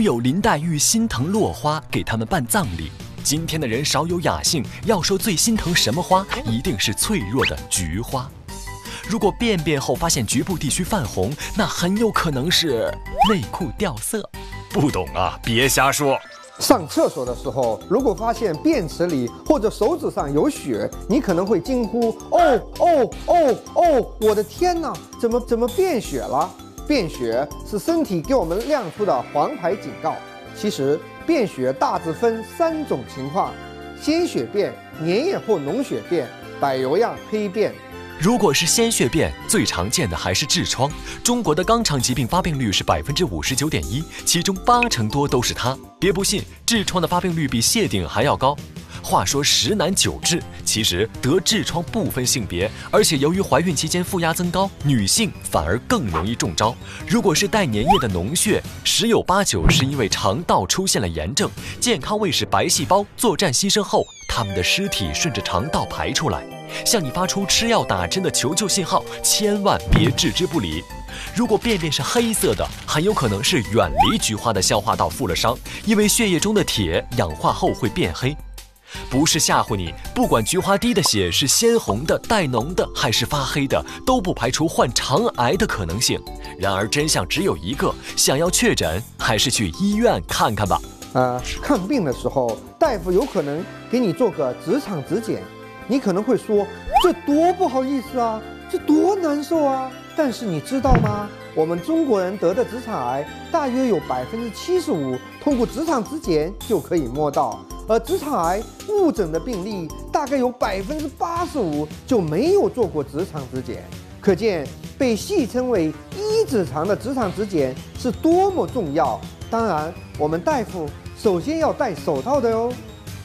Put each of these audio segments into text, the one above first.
有林黛玉心疼落花，给他们办葬礼。今天的人少有雅兴，要说最心疼什么花，一定是脆弱的菊花。如果便便后发现局部地区泛红，那很有可能是内裤掉色。不懂啊，别瞎说。 上厕所的时候，如果发现便池里或者手指上有血，你可能会惊呼：哦，我的天哪，怎么变血了？便血是身体给我们亮出的黄牌警告。其实便血大致分3种情况：鲜血便、粘液或脓血便、柏油样黑便。 如果是鲜血便，最常见的还是痔疮。中国的肛肠疾病发病率是59.1%，其中80%多都是它。别不信，痔疮的发病率比谢顶还要高。话说10男9痔，其实得痔疮不分性别，而且由于怀孕期间负压增高，女性反而更容易中招。如果是带粘液的脓血，10有8九是因为肠道出现了炎症，健康卫士白细胞作战牺牲后，他们的尸体顺着肠道排出来，向你发出吃药打针的求救信号，千万别置之不理。如果便便是黑色的，很有可能是远离菊花的消化道负了伤，因为血液中的铁氧化后会变黑。不是吓唬你，不管菊花滴的血是鲜红的、带脓的还是发黑的，都不排除患肠癌的可能性。然而真相只有一个，想要确诊，还是去医院看看吧。 看病的时候，大夫有可能给你做个直肠指检，你可能会说，这多不好意思啊，这多难受啊。但是你知道吗？我们中国人得的直肠癌大约有75%通过直肠指检就可以摸到，而直肠癌误诊的病例大概有85%就没有做过直肠指检。可见被戏称为1指肠的直肠指检是多么重要。当然，我们大夫首先要戴手套的哟。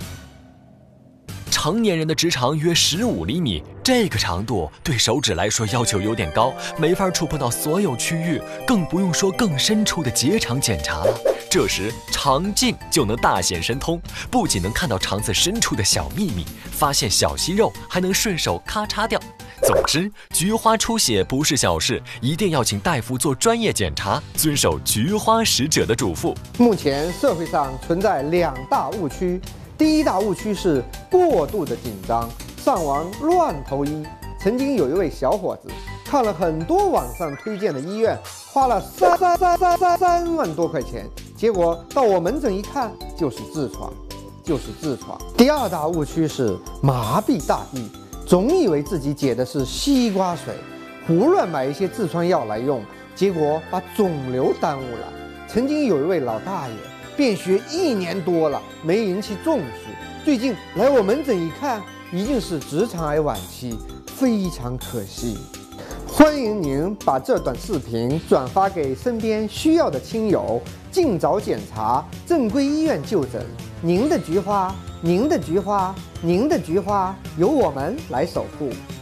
成年人的直肠约15厘米，这个长度对手指来说要求有点高，没法触碰到所有区域，更不用说更深处的结肠检查了。这时肠镜就能大显神通，不仅能看到肠子深处的小秘密，发现小息肉，还能顺手咔嚓掉。总之，菊花出血不是小事，一定要请大夫做专业检查，遵守菊花使者的嘱咐。 目前社会上存在2大误区。第一大误区是过度的紧张，上网乱投医。曾经有一位小伙子看了很多网上推荐的医院，花了3万多块钱，结果到我门诊一看，就是痔疮。第二大误区是麻痹大意，总以为自己解的是西瓜水，胡乱买一些痔疮药来用，结果把肿瘤耽误了。曾经有一位老大爷便血1年多了，没引起重视，最近来我门诊一看，已经是直肠癌晚期，非常可惜。欢迎您把这段视频转发给身边需要的亲友，尽早检查，正规医院就诊。您的菊花，由我们来守护。